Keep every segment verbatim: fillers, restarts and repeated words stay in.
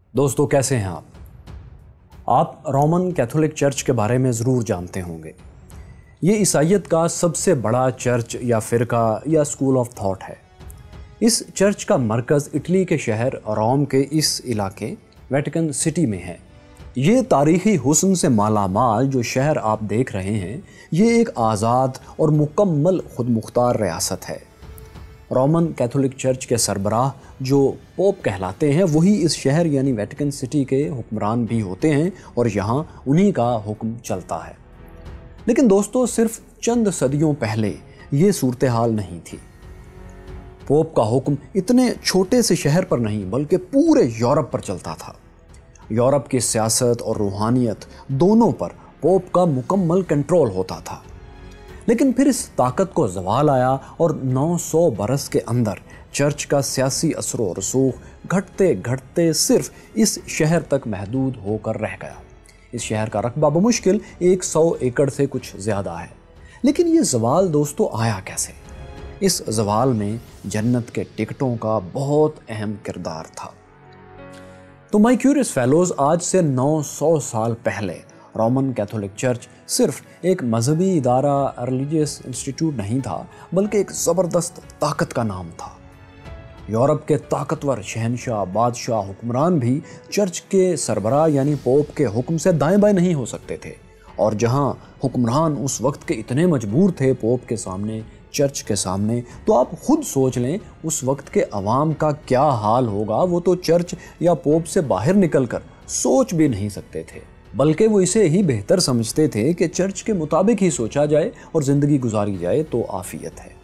दोस्तों कैसे हैं आप आप रोमन कैथोलिक चर्च के बारे में ज़रूर जानते होंगे। ये ईसाइयत का सबसे बड़ा चर्च या फ़िरका या स्कूल ऑफ थॉट है। इस चर्च का मरकज़ इटली के शहर रोम के इस इलाके वेटिकन सिटी में है। ये तारीख़ी हुस्न से मालामाल जो शहर आप देख रहे हैं, ये एक आज़ाद और मुकम्मल खुद मुख्तार रियासत है। रोमन कैथोलिक चर्च के सरबराह जो पोप कहलाते हैं, वही इस शहर यानी वेटिकन सिटी के हुक्मरान भी होते हैं और यहाँ उन्हीं का हुक्म चलता है। लेकिन दोस्तों, सिर्फ चंद सदियों पहले ये सूरत हाल नहीं थी। पोप का हुक्म इतने छोटे से शहर पर नहीं बल्कि पूरे यूरोप पर चलता था। यूरोप की सियासत और रूहानियत दोनों पर पोप का मुकम्मल कंट्रोल होता था। लेकिन फिर इस ताकत को ज़वाल आया और नौ सौ बरस के अंदर चर्च का सियासी असर व रसूख घटते घटते सिर्फ इस शहर तक महदूद होकर रह गया। इस शहर का रकबा बमुश्किल एक सौ एकड़ से कुछ ज़्यादा है। लेकिन ये ज़वाल दोस्तों आया कैसे? इस ज़वाल में जन्नत के टिकटों का बहुत अहम किरदार था। तो माय क्यूरियस फेलोज़, आज से नौ सौ साल पहले रोमन कैथोलिक चर्च सिर्फ एक मजहबी इदारा, रिलीजियस इंस्टीट्यूट नहीं था, बल्कि एक ज़बरदस्त ताकत का नाम था। यूरोप के ताकतवर शहनशाह, बादशाह, हुक्मरान भी चर्च के सरबराह यानी पोप के हुक्म से दाएं बाएं नहीं हो सकते थे। और जहां हुक्मरान उस वक्त के इतने मजबूर थे पोप के सामने, चर्च के सामने, तो आप खुद सोच लें उस वक्त के अवाम का क्या हाल होगा। वो तो चर्च या पोप से बाहर निकलकर सोच भी नहीं सकते थे, बल्कि वो इसे ही बेहतर समझते थे कि चर्च के मुताबिक ही सोचा जाए और ज़िंदगी गुजारी जाए तो आफियत है।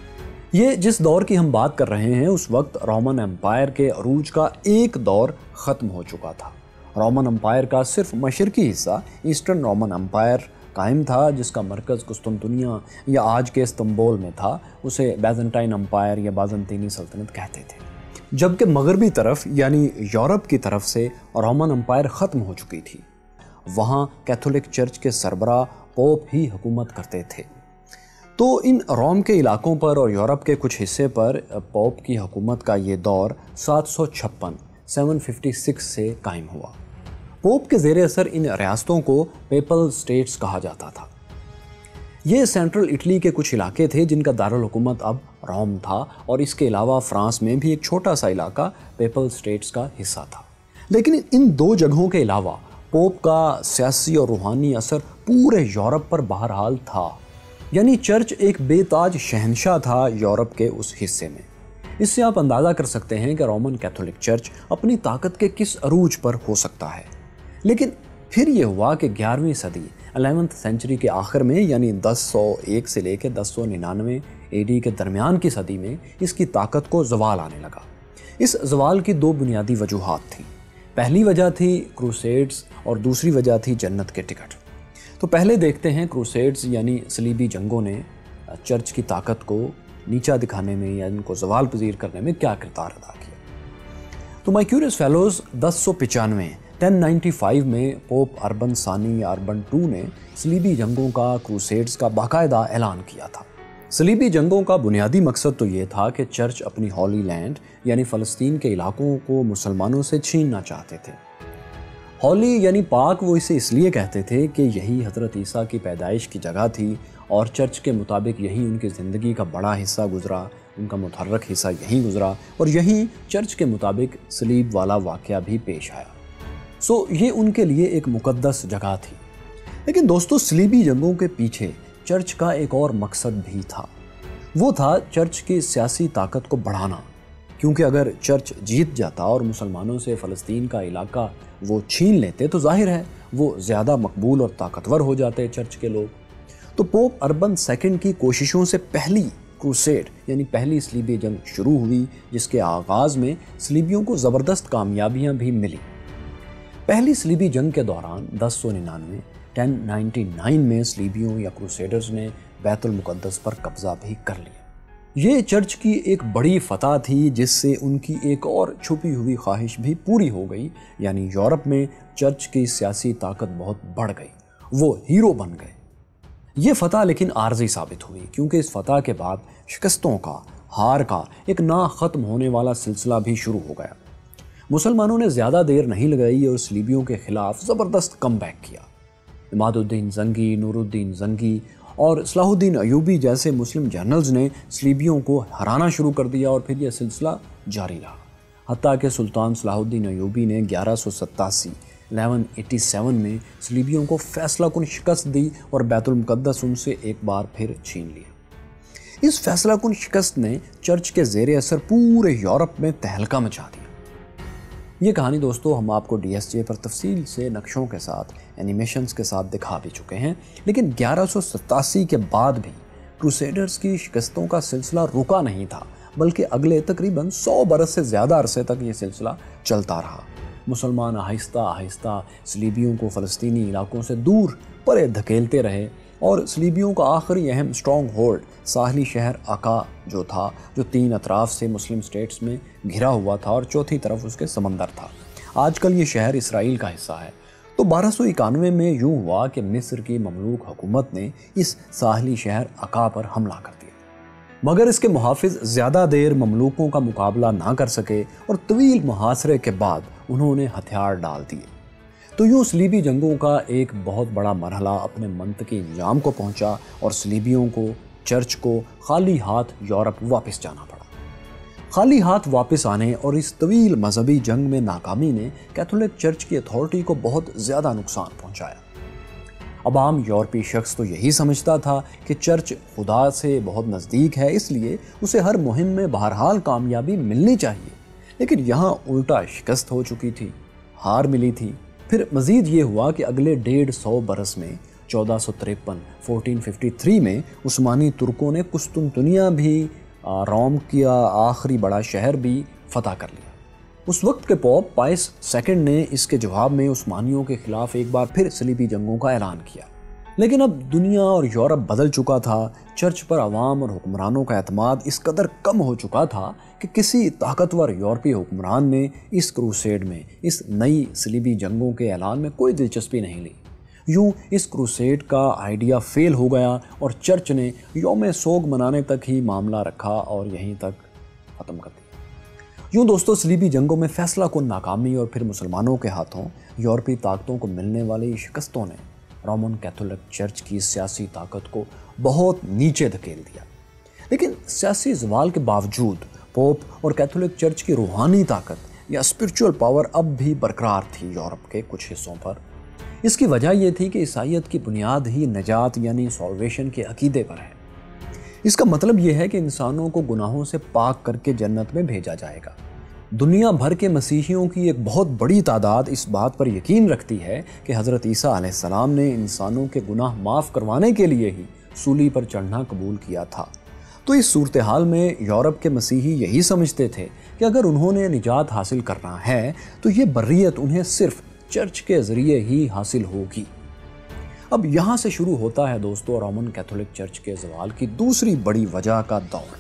ये जिस दौर की हम बात कर रहे हैं, उस वक्त रोमन एम्पायर के अरूज का एक दौर ख़त्म हो चुका था। रोमन एम्पायर का सिर्फ मशरकी हिस्सा ईस्टर्न रोमन एम्पायर कायम था, जिसका मरकज़ कुस्तुनतुनिया या आज के इस्तंबुल में था। उसे बैजेंटाइन एम्पायर या बाज़ंतीनी सल्तनत कहते थे। जबकि मगरबी तरफ यानी यूरोप की तरफ से रोमन एम्पायर ख़त्म हो चुकी थी। वहाँ कैथोलिक चर्च के सरबराह पोप ही हुकूमत करते थे। तो इन रोम के इलाकों पर और यूरोप के कुछ हिस्से पर पोप की हुकूमत का ये दौर सात सौ छप्पन सात सौ छप्पन से कायम हुआ। पोप के ज़ेरे असर इन रियासतों को पेपल स्टेट्स कहा जाता था। ये सेंट्रल इटली के कुछ इलाके थे जिनका दारुल हुकूमत अब रोम था, और इसके अलावा फ्रांस में भी एक छोटा सा इलाका पेपल स्टेट्स का हिस्सा था। लेकिन इन दो जगहों के अलावा पोप का सियासी और रूहानी असर पूरे यूरोप पर बहरहाल था। यानी चर्च एक बेताज शहंशाह था यूरोप के उस हिस्से में। इससे आप अंदाज़ा कर सकते हैं कि रोमन कैथोलिक चर्च अपनी ताकत के किस अरूज पर हो सकता है। लेकिन फिर ये हुआ कि ग्यारहवीं सदी ग्यारहवीं सेंचुरी के आखिर में, यानी दस सौ एक से लेकर दस सौ निन्यानवे एडी के दरमियान की सदी में इसकी ताकत को ज़वाल आने लगा। इस ज़वाल की दो बुनियादी वजूहात थी। पहली वजह थी क्रूसेड्स और दूसरी वजह थी जन्नत के टिकट। तो पहले देखते हैं क्रूसेड्स यानी सलीबी जंगों ने चर्च की ताकत को नीचा दिखाने में या इनको ज़वाल पजीर करने में क्या किरदार अदा किया। तो माय क्यूरियस फेलोज़, दस सौ पचानवे टेन नाइन्टी फाइव में पोप अर्बन सानी या अर्बन टू ने सलीबी जंगों का, क्रूसेड्स का बाकायदा ऐलान किया था। सलीबी जंगों का बुनियादी मकसद तो ये था कि चर्च अपनी हॉली लैंड यानी फ़लस्तीन के इलाकों को मुसलमानों से छीनना चाहते थे। हॉली यानी पाक वो इसे इसलिए कहते थे कि यही हज़रत ईसा की पैदाइश की जगह थी और चर्च के मुताबिक यही उनकी ज़िंदगी का बड़ा हिस्सा गुजरा, उनका मुतहर्रक हिस्सा यहीं गुजरा और यहीं चर्च के मुताबिक सलीब वाला वाक़या भी पेश आया। सो ये उनके लिए एक मुक़द्दस जगह थी। लेकिन दोस्तों, सलीबी जंगों के पीछे चर्च का एक और मकसद भी था। वो था चर्च की सियासी ताकत को बढ़ाना, क्योंकि अगर चर्च जीत जाता और मुसलमानों से फ़लस्तीन का इलाका वो छीन लेते तो जाहिर है वो ज़्यादा मकबूल और ताकतवर हो जाते चर्च के लोग। तो पोप अर्बन सेकंड की कोशिशों से पहली क्रूसेड यानी पहली सलीबी जंग शुरू हुई, जिसके आगाज़ में सलीबियों को ज़बरदस्त कामयाबियाँ भी मिली। पहली सलीबी जंग के दौरान दस सौ निन्यानवे टेन नाइन्टी नाइन में सलीबियों या क्रूसेडर्स ने बैतुल मुक़द्दस पर कब्ज़ा भी कर लिया। ये चर्च की एक बड़ी फतह थी, जिससे उनकी एक और छुपी हुई ख्वाहिश भी पूरी हो गई, यानी यूरोप में चर्च की सियासी ताकत बहुत बढ़ गई, वो हीरो बन गए। ये फतह लेकिन आर्जी साबित हुई, क्योंकि इस फतह के बाद शिकस्तों का, हार का एक ना ख़त्म होने वाला सिलसिला भी शुरू हो गया। मुसलमानों ने ज़्यादा देर नहीं लगाई और सलीबियों के खिलाफ ज़बरदस्त कम बैक किया। इमादुद्दीन जंगी, नूरुद्दीन जंगी और सलाहुद्दीन अयूबी जैसे मुस्लिम जनरल्स ने सलीबियों को हराना शुरू कर दिया और फिर यह सिलसिला जारी रहा। हत्ता कि सुल्तान सलाहुद्दीन अयूबी ने ग्यारह सौ सत्तासी ग्यारह सौ सत्तासी में सलीबियों को फैसला कुन शिकस्त दी और बैतुल मुक़द्दस उनसे एक बार फिर छीन लिया। इस फैसला कुन शिकस्त ने चर्च के ज़ेरे असर पूरे यूरोप में तहलका मचा दिया। ये कहानी दोस्तों हम आपको डी एस जे पर तफसील से नक्शों के साथ, एनिमेशंस के साथ दिखा भी चुके हैं, लेकिन ग्यारह सौ सत्तासी के बाद भी क्रूसेडर्स की शिकस्तों का सिलसिला रुका नहीं था, बल्कि अगले तकरीबन सौ बरस से ज़्यादा अरसे तक ये सिलसिला चलता रहा। मुसलमान आहिस्ता आहिस्ता सलीबियों को फ़लस्तीनी इलाकों से दूर परे धकेलते रहे और सलीबियों का आखिरी अहम स्ट्रॉन्ग होल्ड साहली शहर अका जो था, जो तीन अतराफ से मुस्लिम स्टेट्स में घिरा हुआ था और चौथी तरफ उसके समंदर था। आजकल ये शहर इसराइल का हिस्सा है। तो बारह सौ इक्यानवे में यूँ हुआ कि मिस्र की ममलूक हुकूमत ने इस साहली शहर अका पर हमला कर दिया, मगर इसके मुहाफिज ज़्यादा देर ममलूकों का मुकाबला ना कर सके और तवील मुहासरे के बाद उन्होंने हथियार डाल दिए। तो यूँ सलीबी जंगों का एक बहुत बड़ा मरहला अपने मंतकी इंजाम को पहुँचा और सलीबियों को, चर्च को खाली हाथ यूरोप वापस जाना पड़ा। खाली हाथ वापस आने और इस तवील मजहबी जंग में नाकामी ने कैथोलिक चर्च की अथॉरिटी को बहुत ज़्यादा नुकसान पहुँचाया। अब आम यूरोपी शख्स तो यही समझता था कि चर्च खुदा से बहुत नज़दीक है, इसलिए उसे हर मुहिम में बहरहाल कामयाबी मिलनी चाहिए। लेकिन यहाँ उल्टा शिकस्त हो चुकी थी, हार मिली थी। फिर मज़ीद ये हुआ कि अगले डेढ़ सौ बरस में चौदह सौ तिरपन चौदह सौ तिरेपन में उस्मानी तुर्कों ने कुस्तुनतुनिया भी, रोम का आखिरी बड़ा शहर भी फतह कर लिया। उस वक्त के पोप पायस सेकंड ने इसके जवाब में उस्मानियों के खिलाफ एक बार फिर सलीबी जंगों का ऐलान किया। लेकिन अब दुनिया और यूरोप बदल चुका था। चर्च पर अवाम और हुक्मरानों का एतमाद इस कदर कम हो चुका था कि किसी ताकतवर यूरोपीय हुक्मरान ने इस क्रूसेड में, इस नई सलीबी जंगों के ऐलान में कोई दिलचस्पी नहीं ली। यूँ इस क्रूसेड का आइडिया फेल हो गया और चर्च ने यौम सोग मनाने तक ही मामला रखा और यहीं तक ख़त्म कर दिया। यूँ दोस्तों सलीबी जंगों में फैसला कुन नाकामी और फिर मुसलमानों के हाथों यूरोपीय ताकतों को मिलने वाली शिकस्तों ने रोमन कैथोलिक चर्च की सियासी ताकत को बहुत नीचे धकेल दिया। लेकिन सियासी ज़वाल के बावजूद पोप और कैथोलिक चर्च की रूहानी ताकत या स्पिरिचुअल पावर अब भी बरकरार थी यूरोप के कुछ हिस्सों पर। इसकी वजह यह थी कि ईसाईयत की बुनियाद ही नजात यानी सॉल्वेशन के अकीदे पर है। इसका मतलब यह है कि इंसानों को गुनाहों से पाक करके जन्नत में भेजा जाएगा। दुनिया भर के मसीहियों की एक बहुत बड़ी तादाद इस बात पर यकीन रखती है कि हज़रत ईसा अलैहिस्सलाम ने इंसानों के गुनाह माफ़ करवाने के लिए ही सूली पर चढ़ना कबूल किया था। तो इस सूरत हाल में यूरोप के मसीही यही समझते थे कि अगर उन्होंने निजात हासिल करना है तो ये बर्रियत उन्हें सिर्फ चर्च के ज़रिए ही हासिल होगी। अब यहाँ से शुरू होता है दोस्तों रोमन कैथोलिक चर्च के ज़वाल की दूसरी बड़ी वजह का दौर।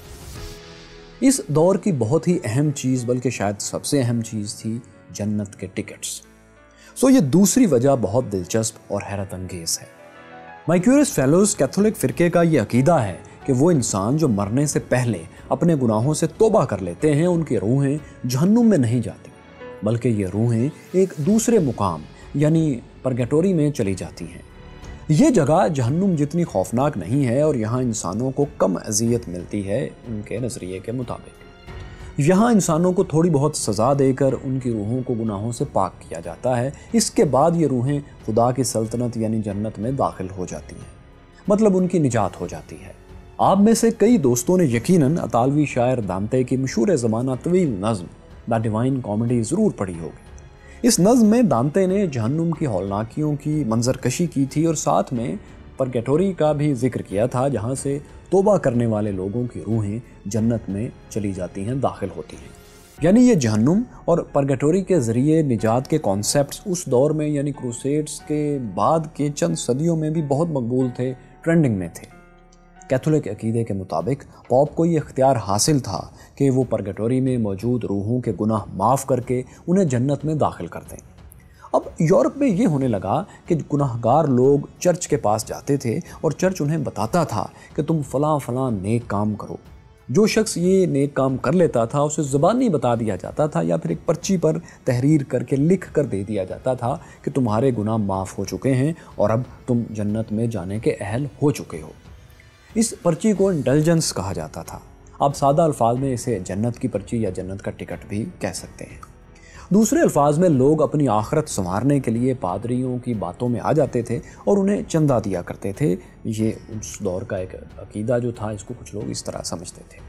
इस दौर की बहुत ही अहम चीज़, बल्कि शायद सबसे अहम चीज़ थी जन्नत के टिकट्स। सो ये दूसरी वजह बहुत दिलचस्प और हैरत अंगेज है। माइक्यूरियस फेलोज कैथोलिक फ़िरके का ये अकीदा है कि वो इंसान जो मरने से पहले अपने गुनाहों से तौबा कर लेते हैं, उनकी रूहें जहन्नुम में नहीं जाती, बल्कि ये रूहें एक दूसरे मुकाम यानी परगेटोरी में चली जाती हैं। ये जगह जहन्नुम जितनी खौफनाक नहीं है और यहाँ इंसानों को कम अजियत मिलती है उनके नज़रिए के मुताबिक। यहाँ इंसानों को थोड़ी बहुत सज़ा देकर उनकी रूहों को गुनाहों से पाक किया जाता है। इसके बाद ये रूहें खुदा की सल्तनत यानी जन्नत में दाखिल हो जाती हैं, मतलब उनकी निजात हो जाती है। आप में से कई दोस्तों ने यकीनन अतालवी शायर दांते की मशहूर ज़माना तवील नज़्म द डिवाइन कॉमेडी ज़रूर पढ़ी होगी। इस नज़्म में दांते ने जहन्नुम की हौलनाकियों की मंजरकशी की थी और साथ में परगेटोरी का भी जिक्र किया था, जहाँ से तौबा करने वाले लोगों की रूहें जन्नत में चली जाती हैं, दाखिल होती हैं। यानी ये जहन्नुम और परगेटोरी के ज़रिए निजात के कॉन्सेप्ट्स उस दौर में यानी क्रूसेड्स के बाद के चंद सदियों में भी बहुत मकबूल थे, ट्रेंडिंग में थे। कैथोलिक अकीदे के मुताबिक पॉप को ये इख्तियार हासिल था कि वो परगेटोरी में मौजूद रूहों के गुनाह माफ़ करके उन्हें जन्नत में दाखिल कर दें। अब यूरोप में ये होने लगा कि गुनाहगार लोग चर्च के पास जाते थे और चर्च उन्हें बताता था कि तुम फ़लाँ फ़लाँ नेक काम करो। جو شخص یہ نیک کام کر لیتا تھا اسے زبانی بتا دیا جاتا تھا یا پھر ایک پرچی پر تحریر کر کے لکھ کر دے دیا جاتا تھا کہ تمہارے گناہ معاف ہو چکے ہیں اور اب تم جنت میں جانے کے اہل ہو چکے ہو۔ اس پرچی کو انٹیلیجنس کہا جاتا تھا۔ آپ سادہ الفاظ میں اسے جنت کی پرچی یا جنت کا ٹکٹ بھی کہہ سکتے ہیں۔ دوسرے الفاظ میں لوگ اپنی آخرت سنوارنے کے لیے پادریوں کی باتوں میں آ جاتے تھے اور انہیں چندہ دیا کرتے تھے۔ یہ اس دور کا ایک عقیدہ جو تھا، اس کو کچھ لوگ اس طرح سمجھتے تھے۔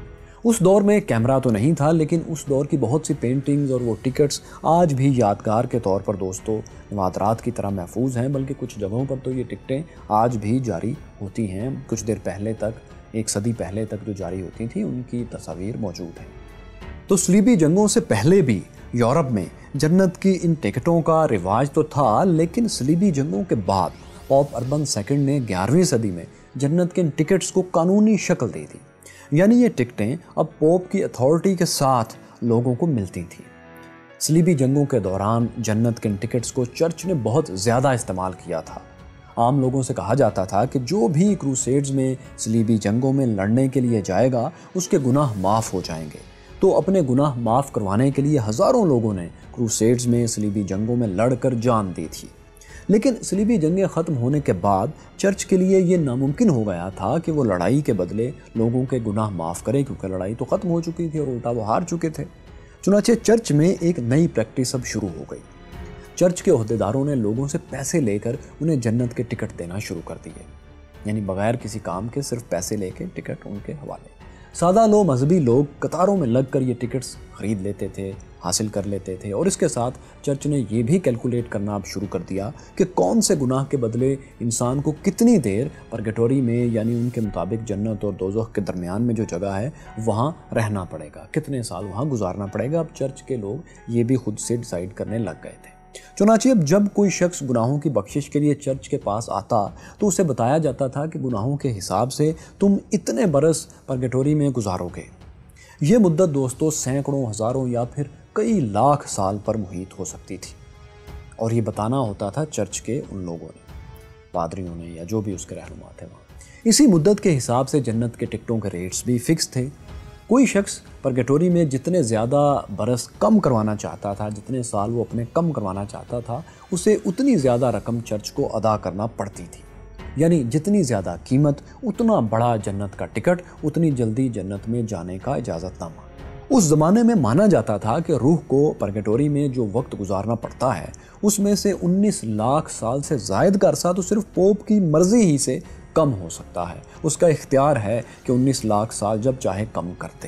اس دور میں کیمرہ تو نہیں تھا، لیکن اس دور کی بہت سی پینٹنگز اور وہ ٹکٹس آج بھی یادگار کے طور پر دوستوں نوادرات کی طرح محفوظ ہیں، بلکہ کچھ جگہوں پر تو یہ ٹکٹیں آج بھی جاری ہوتی ہیں۔ کچھ دیر پہلے تک، ایک صدی پہلے تک جو جاری ہوتی تھیں، ان کی تصاویر موجود ہیں۔ تو صلیبی جنگوں سے پہلے بھی یورپ میں جنت کی ان ٹکٹوں کا رواج تو تھا، لیکن صلیبی جنگوں کے بعد پوپ اربن سیکنڈ نے گیارہویں صدی میں جنت کے ان ٹکٹس کو قانونی شکل دے دی، یعنی یہ ٹکٹیں اب پوپ کی اتھارٹی کے ساتھ لوگوں کو ملتی تھیں۔ صلیبی جنگوں کے دوران جنت کے ان ٹکٹس کو چرچ نے بہت زیادہ استعمال کیا تھا۔ عام لوگوں سے کہا جاتا تھا کہ جو بھی کروسیڈز میں صلیبی جنگوں میں لڑنے کے لیے جائے گا اس کے گناہ معاف ہو جائیں گے۔ تو اپنے گناہ معاف کروانے کے لیے ہزاروں لوگوں نے کروسیڈز میں صلیبی جنگوں میں لڑ کر جان دی تھی۔ لیکن صلیبی جنگیں ختم ہونے کے بعد چرچ کے لیے یہ ناممکن ہو گیا تھا کہ وہ لڑائی کے بدلے لوگوں کے گناہ معاف کرے، کیونکہ لڑائی تو ختم ہو چکی تھی اور الٹا وہ ہار چکے تھے۔ چنانچہ چرچ میں ایک نئی پریکٹس اب شروع ہو گئی۔ چرچ کے عہدیداروں نے لوگوں سے پیسے لے کر انہیں جنت کے ٹکٹ دینا شروع کر دیے، یعنی بغیر کسی کام کے صرف پیسے لے کے ٹکٹ ان کے حوالے۔ سادہ لو مذہبی لوگ قطاروں میں لگ کر یہ ٹکٹس خرید لیتے تھے، حاصل کر لیتے تھے، اور اس کے ساتھ چرچ نے یہ بھی کیلکولیٹ کرنا اب شروع کر دیا کہ کون سے گناہ کے بدلے انسان کو کتنی دیر پرگیٹوری میں، یعنی ان کے مطابق جنت اور دوزخ کے درمیان میں جو جگہ ہے وہاں رہنا پڑے گا، کتنے سال وہاں گزارنا پڑے گا۔ اب چرچ کے لوگ یہ بھی خود سے ڈیسائیڈ کرنے لگ گئے تھے۔ چنانچہ اب جب کوئی شخص گناہوں کی بخشش کے لیے چرچ کے پاس آتا تو اسے بتایا جاتا تھا کہ گناہوں کے حساب سے تم اتنے برس پرگیٹوری میں گزارو گے۔ یہ مدت دوستوں سینکڑوں، ہزاروں یا پھر کئی لاکھ سال پر محیط ہو سکتی تھی، اور یہ بتانا ہوتا تھا چرچ کے ان لوگوں نے، پادریوں نے، یا جو بھی اس کے رہنما تھے وہاں۔ اسی مدت کے حساب سے جنت کے ٹکٹوں کے ریٹس بھی فکس تھے۔ کوئی شخص پرگیٹوری میں جتنے زیادہ برس کم کروانا چاہتا تھا، جتنے سال وہ اپنے کم کروانا چاہتا تھا، اسے اتنی زیادہ رقم چرچ کو ادا کرنا پڑتی تھی، یعنی جتنی زیادہ قیمت اتنا بڑا جنت کا ٹکٹ، اتنی جلدی جنت میں جانے کا اجازت نامہ۔ اس زمانے میں مانا جاتا تھا کہ روح کو پرگیٹوری میں جو وقت گزارنا پڑتا ہے اس میں سے انیس لاکھ سال سے زائد کا عرصہ تو صرف پوپ کی مرضی ہی سے کم ہو سکتا ہے۔ اس کا اختیار ہے کہ انیس لاکھ سال جب چاہے کم کرتے۔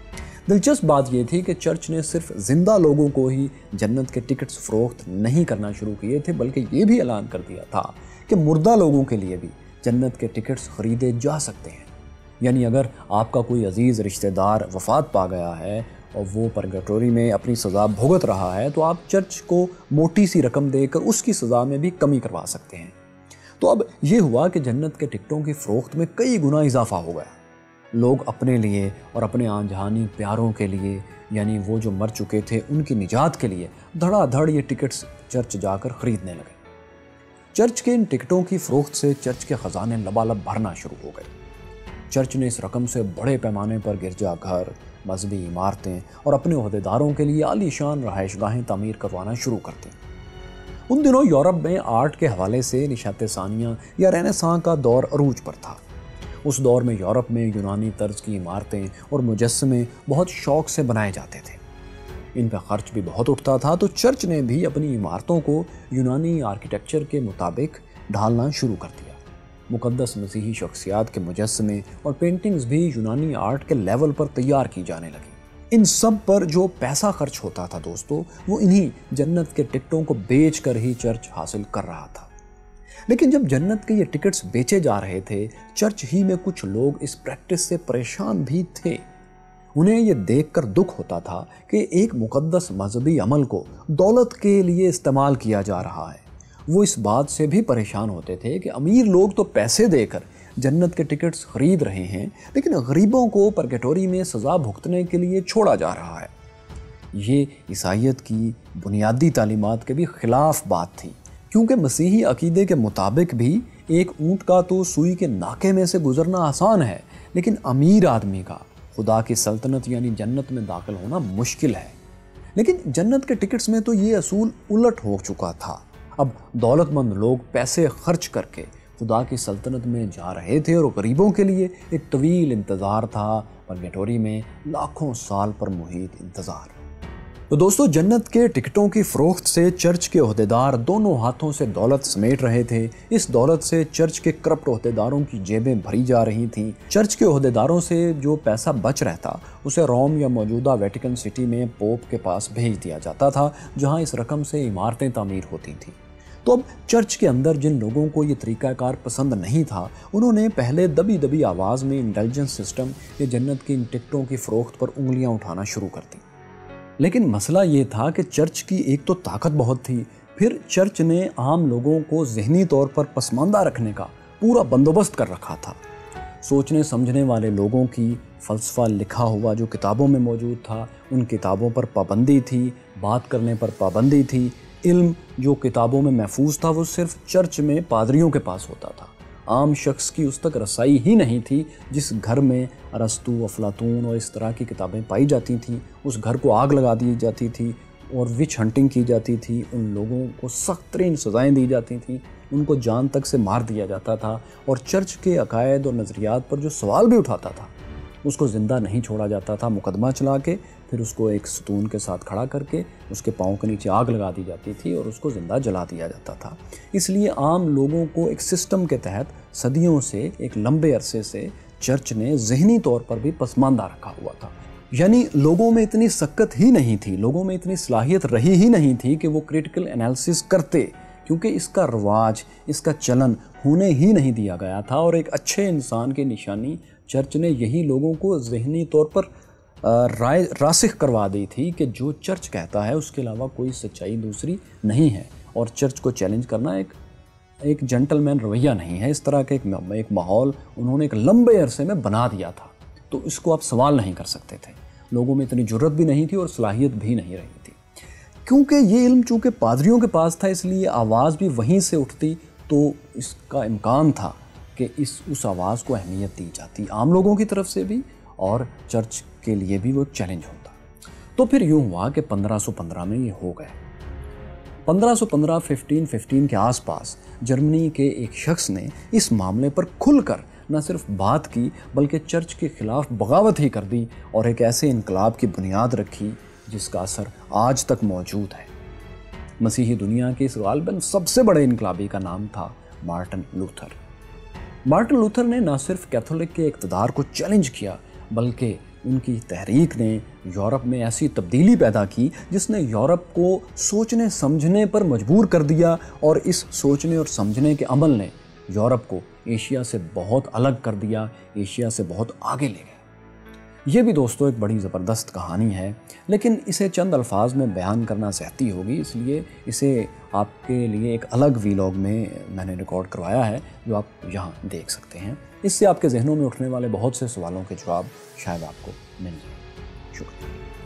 دلچسپ بات یہ تھی کہ چرچ نے صرف زندہ لوگوں کو ہی جنت کے ٹکٹس فروخت نہیں کرنا شروع کیے تھے، بلکہ یہ بھی اعلان کر دیا تھا کہ مردہ لوگوں کے لیے بھی جنت کے ٹکٹس خریدے جا سکتے ہیں۔ یعنی اگر آپ کا کوئی عزیز رشتہ دار وفات پا گیا ہے اور وہ پرگیٹوری میں اپنی سزا بھگت رہا ہے تو آپ چرچ کو موٹی سی رقم دے کر اس کی سزا میں بھی کمی کروا سکتے ہیں۔ تو اب یہ ہوا کہ جنت کے ٹکٹوں کی فروخت میں کئی گنا اضافہ ہو گیا۔ لوگ اپنے لیے اور اپنے آن جہانی پیاروں کے لیے، یعنی وہ جو مر چکے تھے، ان کی نجات کے لیے دھڑا دھڑ یہ ٹکٹس چرچ جا کر خریدنے لگے۔ چرچ کے ان ٹکٹوں کی فروخت سے چرچ کے خزانے لبالب بھرنا شروع ہو گئے۔ چرچ نے اس رقم سے بڑے پیمانے پر گرجا گھر، مذہبی عمارتیں اور اپنے عہدیداروں کے لیے عالی شان رہائش گاہیں تعمیر کروانا شروع کر دیں۔ ان دنوں یورپ میں آرٹ کے حوالے سے نشاط ثانیہ یا رینیساں کا دور عروج پر تھا۔ اس دور میں یورپ میں یونانی طرز کی عمارتیں اور مجسمے بہت شوق سے بنائے جاتے تھے۔ ان پہ خرچ بھی بہت اٹھتا تھا، تو چرچ نے بھی اپنی عمارتوں کو یونانی آرکیٹیکچر کے مطابق ڈھالنا شروع کر دیا۔ مقدس مسیحی شخصیات کے مجسمے اور پینٹنگز بھی یونانی آرٹ کے لیول پر تیار کی جانے لگی۔ ان سب پر جو پیسہ خرچ ہوتا تھا دوستو، وہ انہی جنت کے ٹکٹوں کو بیچ کر ہی چرچ حاصل کر رہا تھا۔ لیکن جب جنت کے یہ ٹکٹس بیچے جا رہے تھے، چرچ ہی میں کچھ لوگ اس پریکٹس سے پریشان بھی تھے۔ انہیں یہ دیکھ کر دکھ ہوتا تھا کہ ایک مقدس مذہبی عمل کو دولت کے لیے استعمال کیا جا رہا ہے۔ وہ اس بات سے بھی پریشان ہوتے تھے کہ امیر لوگ تو پیسے دے کر جنت کے ٹکٹس خرید رہے ہیں، لیکن غریبوں کو پرگیٹوری میں سزا بھگتنے کے لیے چھوڑا جا رہا ہے۔ یہ عیسائیت کی بنیادی تعلیمات کے بھی خلاف بات تھی، کیونکہ مسیحی عقیدے کے مطابق بھی ایک اونٹ کا تو سوئی کے ناکے میں سے گزرنا آسان ہے، لیکن امیر آدمی کا خدا کی سلطنت یعنی جنت میں داخل ہونا مشکل ہے۔ لیکن جنت کے ٹکٹس میں تو یہ اصول الٹ ہو چکا تھا۔ اب دولت مند لوگ پیسے خرچ کر کے خدا کی سلطنت میں جا رہے تھے اور غریبوں کے لیے ایک طویل انتظار تھا، پرگیٹوری میں لاکھوں سال پر محیط انتظار۔ تو دوستو، جنت کے ٹکٹوں کی فروخت سے چرچ کے عہدیدار دونوں ہاتھوں سے دولت سمیٹ رہے تھے۔ اس دولت سے چرچ کے کرپٹ عہدیداروں کی جیبیں بھری جا رہی تھیں۔ چرچ کے عہدیداروں سے جو پیسہ بچ رہتا اسے روم یا موجودہ ویٹیکن سٹی میں پوپ کے پاس بھیج دیا جاتا تھا، جہاں اس رقم سے عمارتیں تعمیر ہوتی تھیں۔ تو اب چرچ کے اندر جن لوگوں کو یہ طریقہ کار پسند نہیں تھا، انہوں نے پہلے دبی دبی آواز میں انٹیلیجنس سسٹم یا جنت کی ان ٹکٹوں کی فروخت پر انگلیاں اٹھانا شروع کر دی۔ لیکن مسئلہ یہ تھا کہ چرچ کی ایک تو طاقت بہت تھی، پھر چرچ نے عام لوگوں کو ذہنی طور پر پسماندہ رکھنے کا پورا بندوبست کر رکھا تھا۔ سوچنے سمجھنے والے لوگوں کی فلسفہ لکھا ہوا جو کتابوں میں موجود تھا، ان کتابوں پر پابندی تھی، بات کرنے پر پابندی تھی۔ علم جو کتابوں میں محفوظ تھا وہ صرف چرچ میں پادریوں کے پاس ہوتا تھا۔ عام شخص کی اس تک رسائی ہی نہیں تھی۔ جس گھر میں ارسطو، افلاطون اور اس طرح کی کتابیں پائی جاتی تھیں، اس گھر کو آگ لگا دی جاتی تھی اور وچ ہنٹنگ کی جاتی تھی۔ ان لوگوں کو سخت ترین سزائیں دی جاتی تھیں، ان کو جان تک سے مار دیا جاتا تھا، اور چرچ کے عقائد اور نظریات پر جو سوال بھی اٹھاتا تھا اس کو زندہ نہیں چھوڑا جاتا تھا، مقدمہ چلا کے پھر اس کو ایک ستون کے ساتھ کھڑا کر کے اس کے پاؤں کے نیچے آگ لگا دی جاتی تھی اور اس کو زندہ جلا دیا جاتا تھا۔ اس لیے عام لوگوں کو ایک سسٹم کے تحت صدیوں سے، ایک لمبے عرصے سے چرچ نے ذہنی طور پر بھی پسماندہ رکھا ہوا تھا۔ یعنی لوگوں میں اتنی سکت ہی نہیں تھی، لوگوں میں اتنی صلاحیت رہی ہی نہیں تھی کہ وہ کریٹیکل انالیسس کرتے، کیونکہ اس کا رواج، اس کا چلن ہونے ہی نہیں دیا گیا تھا۔ اور ایک اچھے انسان کی نشانی چرچ نے یہی لوگوں کو ذہنی طور پر رائے راسخ کروا دی تھی کہ جو چرچ کہتا ہے اس کے علاوہ کوئی سچائی دوسری نہیں ہے، اور چرچ کو چیلنج کرنا ایک ایک جنٹل مین رویہ نہیں ہے۔ اس طرح کے ایک ایک ماحول انہوں نے ایک لمبے عرصے میں بنا دیا تھا، تو اس کو آپ سوال نہیں کر سکتے تھے۔ لوگوں میں اتنی جرت بھی نہیں تھی اور صلاحیت بھی نہیں رہی تھی، کیونکہ یہ علم چونکہ پادریوں کے پاس تھا، اس لیے آواز بھی وہیں سے اٹھتی، تو اس کا امکان تھا کہ اس اس آواز کو اہمیت دی جاتی عام لوگوں کی طرف سے بھی، اور چرچ کے لیے بھی وہ چیلنج ہوتا۔ تو پھر یوں ہوا کہ پندرہ سو پندرہ میں یہ ہو گئے۔ پندرہ سو پندرہ ففٹین ففٹین کے آس پاس جرمنی کے ایک شخص نے اس معاملے پر کھل کر نہ صرف بات کی بلکہ چرچ کے خلاف بغاوت ہی کر دی، اور ایک ایسے انقلاب کی بنیاد رکھی جس کا اثر آج تک موجود ہے۔ مسیحی دنیا کے اس غالباً سب سے بڑے انقلابی کا نام تھا مارٹن لوتھر۔ مارٹن لوتھر نے نہ صرف کیتھولک کے اقتدار کو چیلنج کیا، بلکہ ان کی تحریک نے یورپ میں ایسی تبدیلی پیدا کی جس نے یورپ کو سوچنے سمجھنے پر مجبور کر دیا، اور اس سوچنے اور سمجھنے کے عمل نے یورپ کو ایشیا سے بہت الگ کر دیا، ایشیا سے بہت آگے لے گیا۔ یہ بھی دوستو ایک بڑی زبردست کہانی ہے، لیکن اسے چند الفاظ میں بیان کرنا زیادتی ہوگی، اس لیے اسے آپ کے لیے ایک الگ ویلاگ میں میں نے ریکارڈ کروایا ہے جو آپ یہاں دیکھ سکتے ہیں۔ اس سے آپ کے ذہنوں میں اٹھنے والے بہت سے سوالوں کے جواب شاید آپ کو مل جائیں۔ شکریہ۔